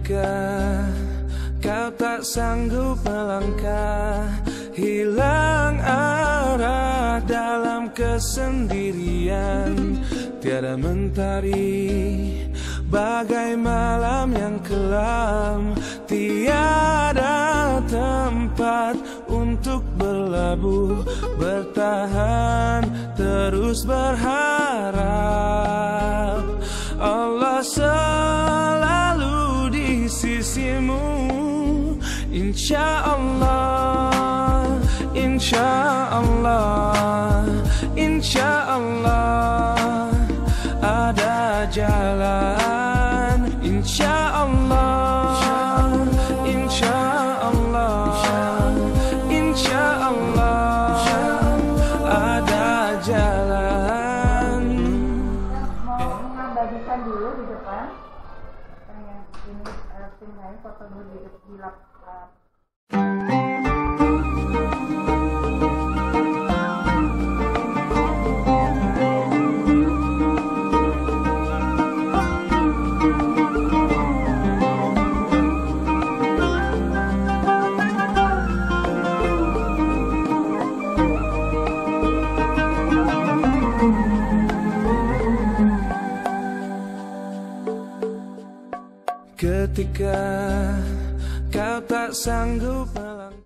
Ketika kau tak sanggup melangkah, hilang arah dalam kesendirian, tiada mentari bagai malam yang kelam, tiada tempat untuk berlabuh, bertahan terus berharap Allah selalu di sisimu. Insya Allah, insya Allah, insya Allah ada jalan. Insya Allah, insya Allah, insya Allah ada jalan. Mau mengabadikan dulu di depan. Yang ini tim lain foto dulu di laptop. Ketika kau tak sanggup melangkah.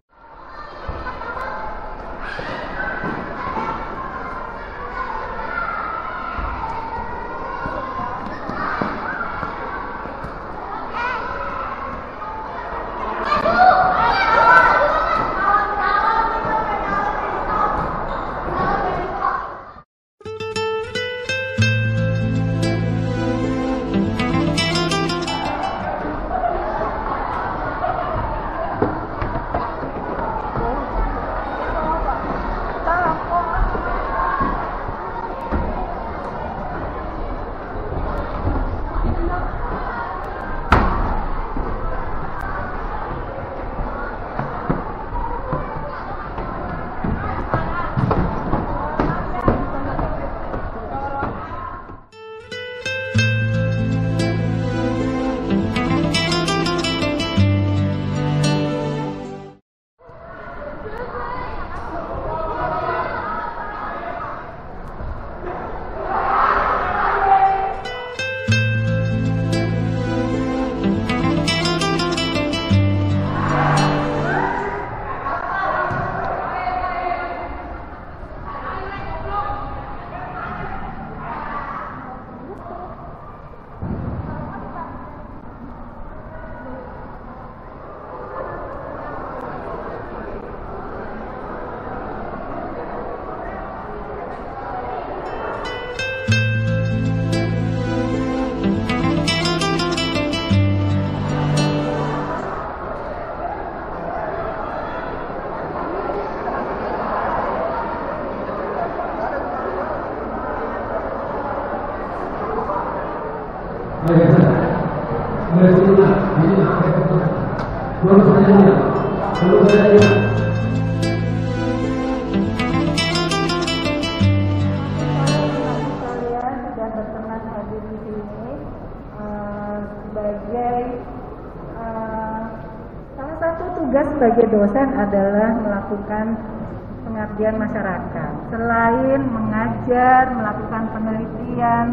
Salah satu tugas sebagai dosen adalah melakukan pengabdian masyarakat. Selain mengajar, melakukan penelitian,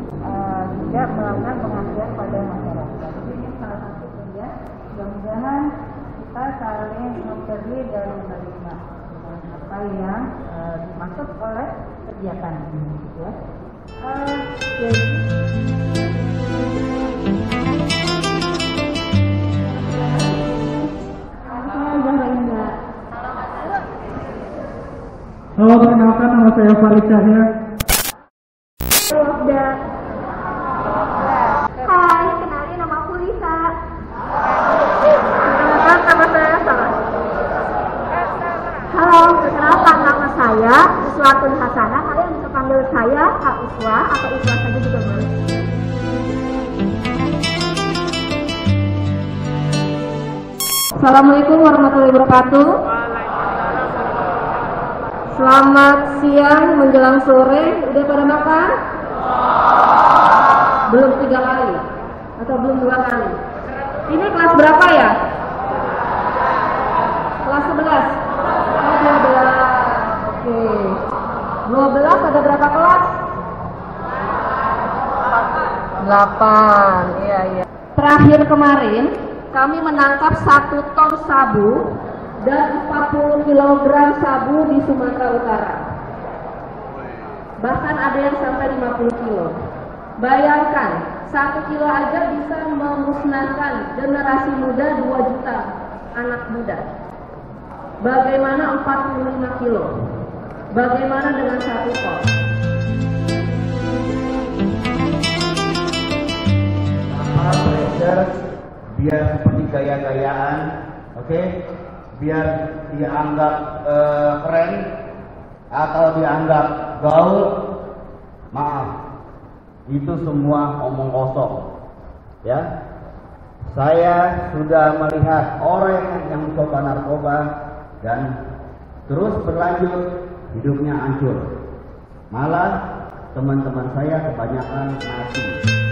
juga melakukan pengabdian pada masyarakat. Jadi ini salah satu tugas. Mudah-mudahan kita saling memberi dan menerima apa yang dimaksud oleh kegiatan ini. Ya. Halo, perkenalkan nama saya Farid Cahya. Hai, kenalin nama aku Lisa. Perkenalkan nama saya Sarah. Halo, perkenalkan nama saya Uswatun Hasanah. Kalian bisa panggil saya Kak Uswa atau Uswa saja juga boleh. Assalamualaikum warahmatullahi wabarakatuh. Selamat siang menjelang sore. Udah pada makan? Belum 3 kali atau belum 2 kali? Ini kelas berapa ya? Kelas 11. Oh, 12. Oke. 12 ada berapa kelas? 8. Iya. Terakhir kemarin kami menangkap 1 ton sabu dan 40 kg sabu di Sumatera Utara. Bahkan ada yang sampai 50 kilo. Bayangkan, 1 kilo aja bisa memusnahkan generasi muda 2 juta anak muda. Bagaimana 45 kilo? Bagaimana dengan 1 ton? Biar seperti gaya-gayaan, oke? Biar dianggap keren atau dianggap gaul, maaf, itu semua omong kosong, ya. Saya sudah melihat orang yang mencoba narkoba dan terus berlanjut, hidupnya hancur. Malah teman-teman saya kebanyakan mati.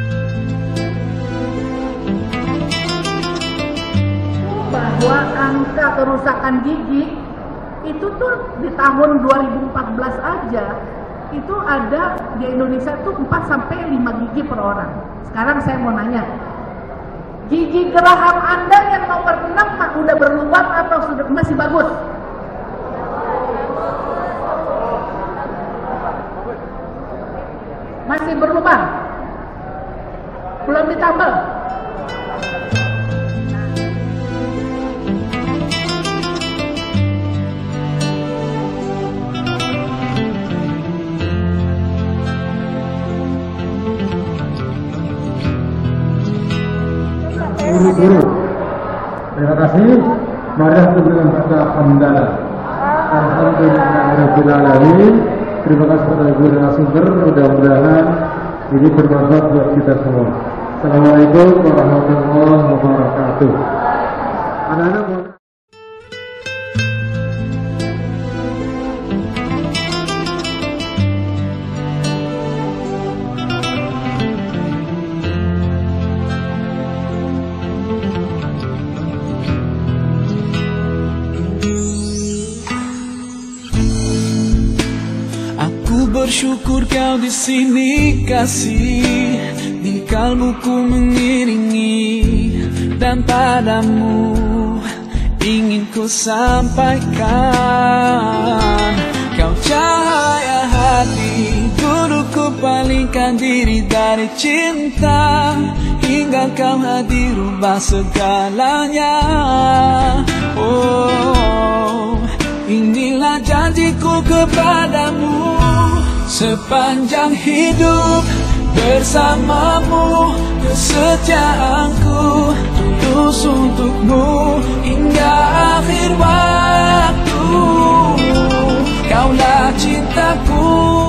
Bahwa angka kerusakan gigi itu tuh di tahun 2014 aja itu ada di Indonesia tuh 4 sampai 5 gigi per orang. Sekarang saya mau nanya, gigi geraham Anda yang nomor 6 udah berlubang atau sudah masih bagus? Masih berlubang? Belum ditambal? Guru, terima kasih. Mari kita berikan kata hamdalah. Alhamdulillahirobbilalamin. Terima kasih kepada guru narasumber. Mudah-mudahan ini bermanfaat buat kita semua. Assalamualaikum warahmatullahi wabarakatuh. Anak-anak mau bersyukur kau di sini kasih, di kalbuku mengiringi, dan padamu ingin ku sampaikan. Kau cahaya hati, guruku palingkan diri dari cinta, hingga kau hadir rubah segalanya. Oh, inilah janjiku kepadamu, sepanjang hidup bersamamu, kesetiaanku tulus untukmu hingga akhir waktu. Kaulah cintaku,